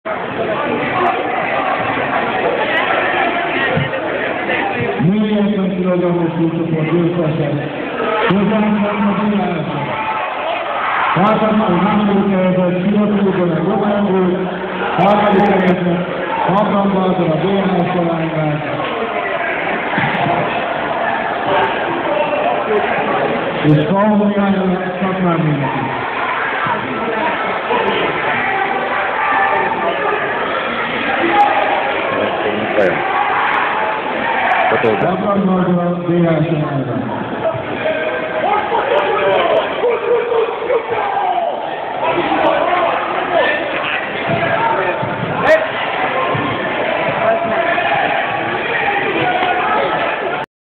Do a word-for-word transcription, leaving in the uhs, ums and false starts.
négyszáz kilogrammos súlycsoport győztesek. Hozzánk a Zilásra. Hártatlan második helyzet, Sivatúrban a Románról, harmadik helyzet, Hakambalton a bé en es talányvár. És Kauniája szakmán mindenki. Hakambalton a bé en es talányvár.